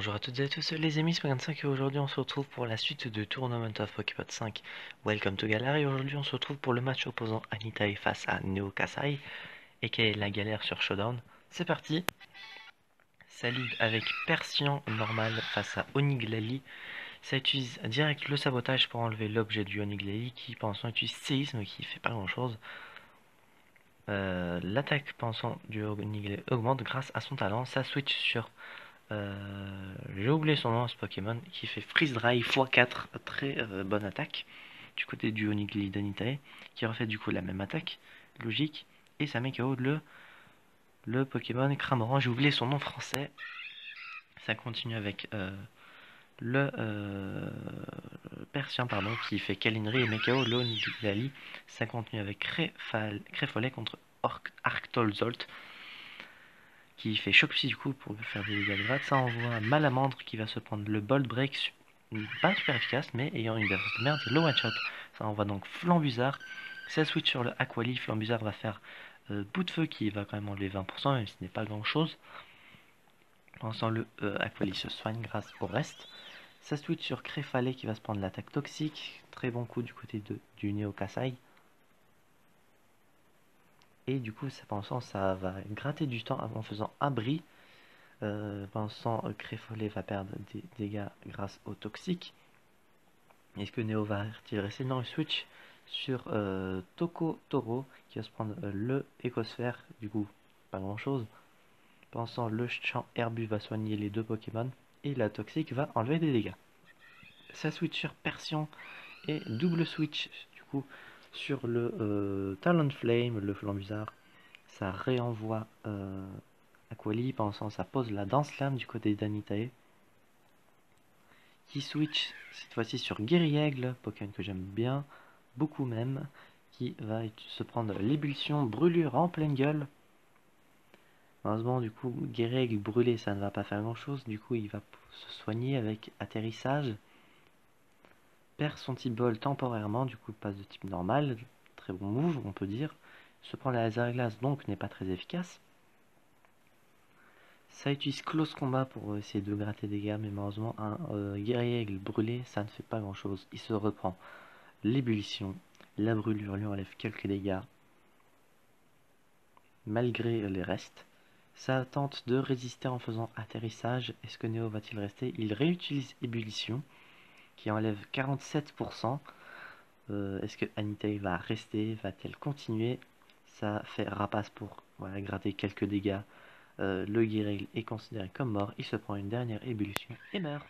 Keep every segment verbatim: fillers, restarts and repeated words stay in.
Bonjour à toutes et à tous, les amis, c'est cinq et aujourd'hui on se retrouve pour la suite de Tournament of Poképod cinq Welcome to Galar et aujourd'hui on se retrouve pour le match opposant Anitae face à Neo Kasai et qui est la galère sur Showdown. C'est parti. Salut avec Persian normal face à Oniglali. Ça utilise direct le sabotage pour enlever l'objet du Oniglali qui pensant utilise séisme qui fait pas grand chose. Euh, L'attaque pensant du Oniglali augmente grâce à son talent, ça switch sur Euh, j'ai oublié son nom, ce Pokémon, qui fait Freeze Dry fois quatre, très euh, bonne attaque, du côté du Onigly d'Anitae, qui refait du coup la même attaque, logique, et ça met K O le, le Pokémon Cramorant, j'ai oublié son nom français. Ça continue avec euh, le euh, Persien, pardon, qui fait Kalinri et met K O le Oniglali. Ça continue avec Créfolet contre Arctolzolt, qui fait choc psy du coup pour faire des dégâts de grade. Ça envoie Malamandre qui va se prendre le Bolt Break, pas super efficace, mais ayant une défense de merde, le one shot. Ça envoie donc Flambuzard. Ça switch sur le Aquali. Flambuzard va faire euh, bout de feu qui va quand même enlever vingt pour cent, même si ce n'est pas grand chose. Pensant le euh, Aquali se soigne grâce au reste. Ça switch sur Créfalais qui va se prendre l'attaque toxique. Très bon coup du côté de, du Neo Kasai. Et du coup, ça pensant, ça va gratter du temps en faisant abri. Euh, Vincent euh, Créfolet va perdre des dégâts grâce au toxique. Est-ce que Neo va-t-il rester? Non, il switch sur euh, Toko Toro qui va se prendre euh, le Écosphère, du coup pas grand chose. Pensant le champ Herbu va soigner les deux Pokémon et la toxique va enlever des dégâts. Ça switch sur Persian et double switch du coup sur le euh, Talonflame, le Flambuzard. Ça réenvoie euh, Aquali, pensant ça pose la Danse Lame du côté d'Anitae. Qui switch cette fois-ci sur Guerriègle, Pokémon que j'aime bien, beaucoup même, qui va se prendre l'ébullition brûlure en pleine gueule. Heureusement du coup Guerriègle brûlé ça ne va pas faire grand chose, du coup il va se soigner avec atterrissage. Perd son type bol temporairement, du coup passe de type normal, très bon move on peut dire. Se prend la laser glace donc n'est pas très efficace. Ça utilise close combat pour essayer de gratter des dégâts, mais malheureusement un euh, guerrier aigle brûlé ça ne fait pas grand chose. Il se reprend l'ébullition, la brûlure lui enlève quelques dégâts malgré les restes. Ça tente de résister en faisant atterrissage. Est-ce que Neo va-t-il rester? Il réutilise ébullition qui enlève quarante-sept pour cent. Euh, Est-ce que Anitae va rester? Va-t-elle continuer? Ça fait rapace pour voilà, gratter quelques dégâts. Euh, le guerrier est considéré comme mort. Il se prend une dernière ébullition et meurt.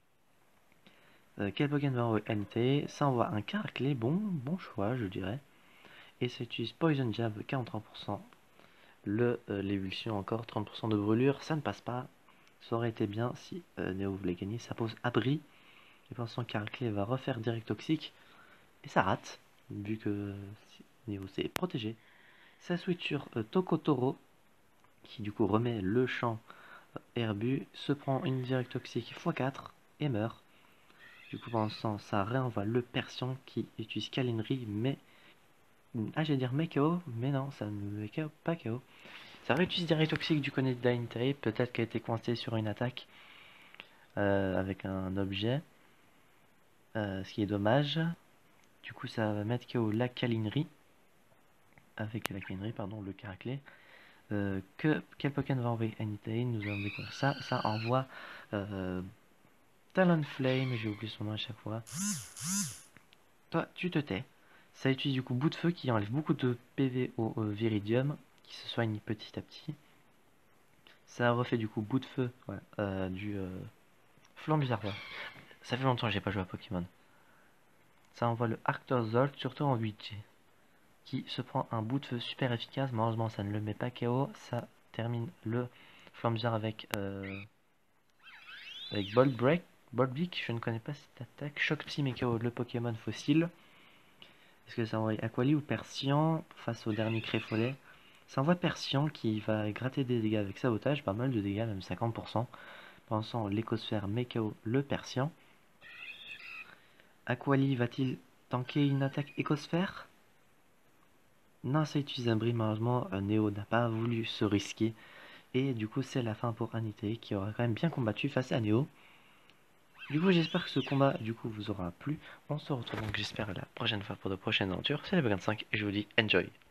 Euh, quel Pokémon va envoyer Anitae? Ça envoie un Caraclé. Bon, bon choix, je dirais. Et ça utilise Poison Jab, quarante-trois pour cent. Le euh, l'évulsion encore, trente pour cent de brûlure. Ça ne passe pas. Ça aurait été bien si euh, Neo voulait gagner. Ça pose abri. Et pensant que Caraclé va refaire direct toxique. Et ça rate. Vu que si Neo s'est protégé. Ça switch sur euh, Tokotoro. Qui du coup remet le champ Herbu, se prend une direct toxique fois quatre et meurt. Du coup, pendant ce temps, ça réenvoie le Persian qui utilise Kalinri, mais. Ah, j'allais dire mais K O, mais non, ça ne met pas K O. Ça réutilise direct toxique du côté d'Anitae, peut-être qu'elle a été coincée sur une attaque euh, avec un objet, euh, ce qui est dommage. Du coup, ça va mettre K O la Kalinri, avec la Kalinri, pardon, le Caraclé. Euh, que, quel Pokémon va envoyer Anitae? Nous allons découvrir ça. Ça envoie. Euh, Talonflame, j'ai oublié son nom à chaque fois. Toi, tu te tais. Ça utilise du coup bout de feu qui enlève beaucoup de P V au euh, Viridium, qui se soigne petit à petit. Ça refait du coup bout de feu ouais, euh, du euh, Flambuzard. Ouais. Ça fait longtemps que j'ai pas joué à Pokémon. Ça envoie le Arctozolt, surtout en huit G, qui se prend un bout de feu super efficace. Malheureusement, ça ne le met pas K O. Ça termine le Flambuzard avec, euh, avec Bolt Break. Bolt Beak, je ne connais pas cette attaque. Choc Psy met K O le Pokémon fossile. Est-ce que ça envoie Aquali ou Persian face au dernier Créfolet? Ça envoie Persian qui va gratter des dégâts avec sabotage, pas mal de dégâts, même cinquante pour cent. Pensant l'écosphère met K O le Persian. Aquali va-t-il tanker une attaque écosphère? Non, ça utilise un bris, malheureusement. Neo n'a pas voulu se risquer. Et du coup, c'est la fin pour Anité, qui aura quand même bien combattu face à Néo. Du coup, j'espère que ce combat, du coup, vous aura plu. On se retrouve donc, j'espère, la prochaine fois pour de prochaines aventures. C'est le vingt-cinq et je vous dis enjoy.